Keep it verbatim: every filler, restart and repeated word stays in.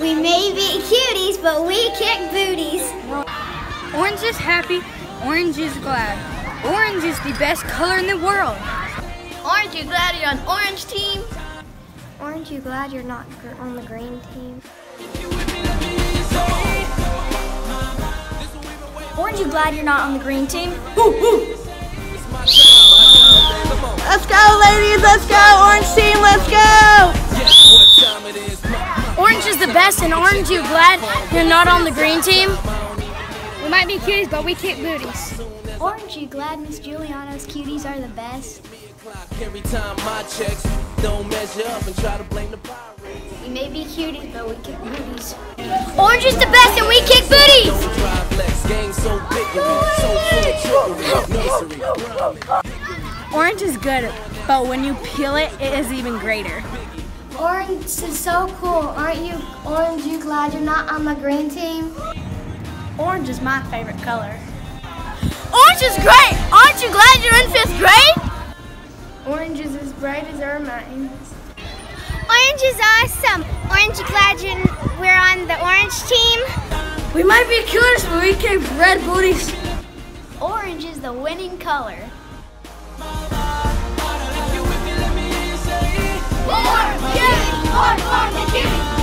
We may be cuties, but we kick booties. Orange is happy, orange is glad. Orange is the best color in the world. Aren't you glad you're on orange team? Aren't you glad you're not on the green team? Aren't you glad you're not on the green team? Woo, woo. Let's go, ladies, let's go. Orange team, let's go. Orange is the best, and aren't you glad you're not on the green team? We might be cuties, but we kick booties. Aren't you glad Miss Giuliano's cuties are the best? Every time my checks don't measure up and try to blame the pirates. We may be cuties, but we kick booties. Orange is the best, and we kick booties! Orange is good, but when you peel it, it is even greater. Orange is so cool. Aren't you, Orange, you glad you're not on the green team? Orange is my favorite color. Orange is great! Aren't you glad you're in fifth grade? Orange is as bright as ermine. Orange is awesome. Orange, you glad you're, we're on the orange team? We might be cuties, but we kick red booties. Orange is the winning color. Orange, yeah, orange, orange,